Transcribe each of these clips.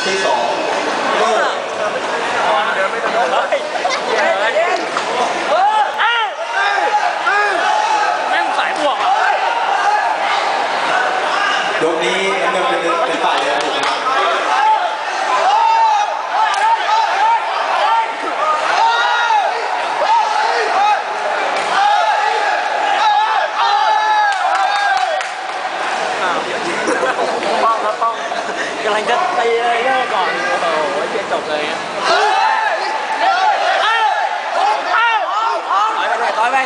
ที่2เริ่มเดินไม่ทันเลยแม่งสายบวกยกนี้น้ำเงินเป็นฝ่ายเดินถูกครับป้องกำลังจะตีเลยเลิกก่อนโอ้โหเพียจบเลยต่อยไป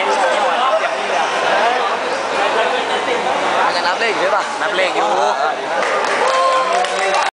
นับเลขอยู่